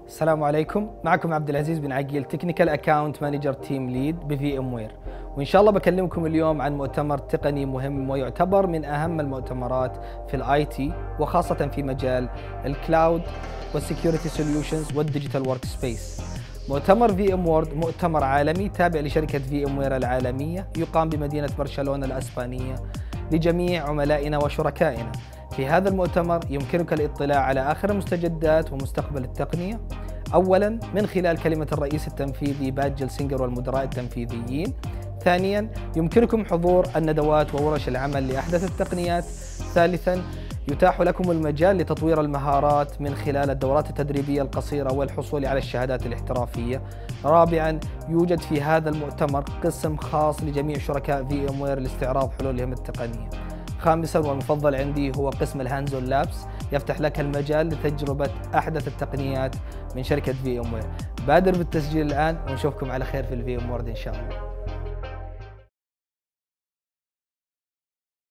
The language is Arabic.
السلام عليكم، معكم عبد العزيز بن عقيل، تكنيكال اكاونت مانجر تيم ليد بفي ام وير، وان شاء الله بكلمكم اليوم عن مؤتمر تقني مهم ويعتبر من اهم المؤتمرات في الاي تي، وخاصة في مجال الكلاود والسكيورتي سوليوشنز والديجيتال ورك سبيس. مؤتمر في ام وورد مؤتمر عالمي تابع لشركة في ام وير العالمية، يقام بمدينة برشلونة الاسبانية لجميع عملائنا وشركائنا. في هذا المؤتمر يمكنك الاطلاع على آخر المستجدات ومستقبل التقنية، أولاً من خلال كلمة الرئيس التنفيذي بات جلسنجر والمدراء التنفيذيين. ثانياً يمكنكم حضور الندوات وورش العمل لأحدث التقنيات. ثالثاً يتاح لكم المجال لتطوير المهارات من خلال الدورات التدريبية القصيرة والحصول على الشهادات الاحترافية. رابعاً يوجد في هذا المؤتمر قسم خاص لجميع شركاء في ام وير لاستعراض حلولهم التقنية. خامساً والمفضل عندي هو قسم الهاندز اون لابس، يفتح لك المجال لتجربة أحدث التقنيات من شركة في ام وير. بادر بالتسجيل الآن ونشوفكم على خير في الفي ام وورد إن شاء الله.